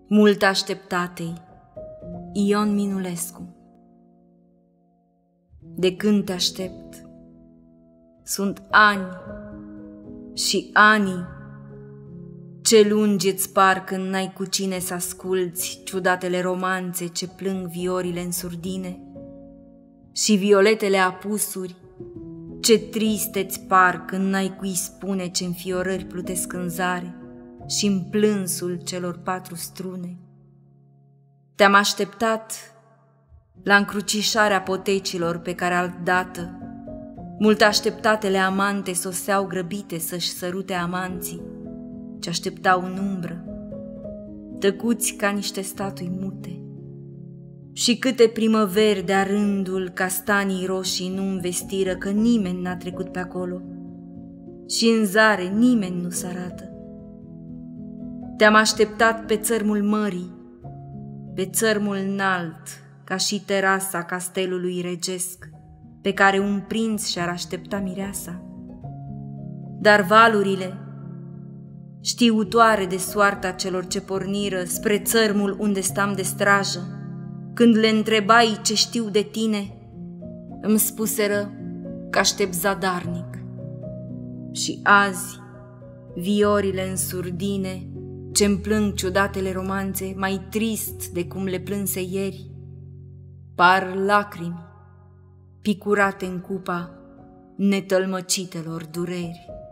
Mult așteptatei, Ion Minulescu. De când te aștept? Sunt ani și ani. Ce lungi îți par când n-ai cu cine să asculți ciudatele romanțe ce plâng viorile în surdine și violetele apusuri. Ce triste-ți par când n-ai cui spune ce înfiorări plutesc în zare și în plânsul celor 4 strune. Te-am așteptat la încrucișarea potecilor pe care altdată mult așteptatele amante soseau grăbite să-și sărute amanții ce așteptau în umbră, tăcuți ca niște statui mute. Și câte primăveri de-a rândul castanii roșii nu investiră că nimeni n-a trecut pe acolo și în zare nimeni nu s-arată. Te-am așteptat pe țărmul mării, pe țărmul înalt, ca și terasa castelului regesc, pe care un prinț și-ar aștepta mireasa. Dar valurile, știutoare de soarta celor ce porniră spre țărmul unde stam de strajă, când le întrebai ce știu de tine, îmi spuseră că aștept zadarnic. Și azi, viorile în surdine, ce-mi plâng ciudatele romanțe, mai trist de cum le plânse ieri, par lacrimi picurate în cupa netălmăcitelor dureri.